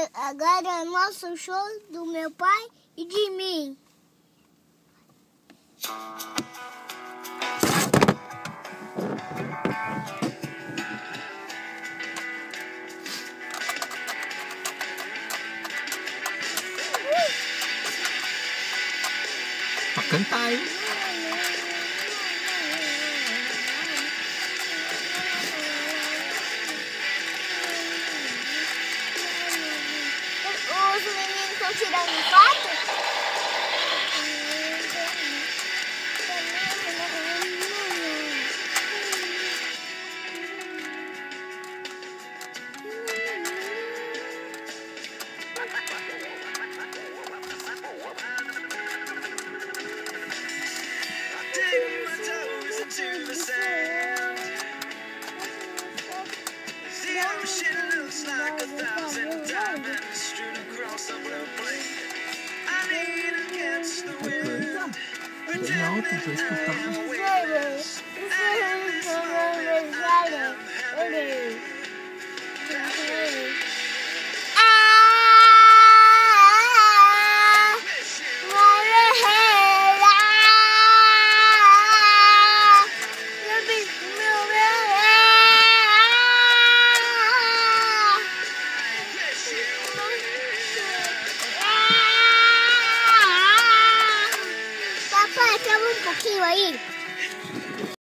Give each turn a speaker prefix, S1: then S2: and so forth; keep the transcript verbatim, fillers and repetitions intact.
S1: Agora é o nosso show do meu pai e de mim.
S2: Pra cantar, hein?
S1: Os meninos estão tirando foto?
S2: Bem alto pra escutar.
S1: Papai, calma um pouquinho aí.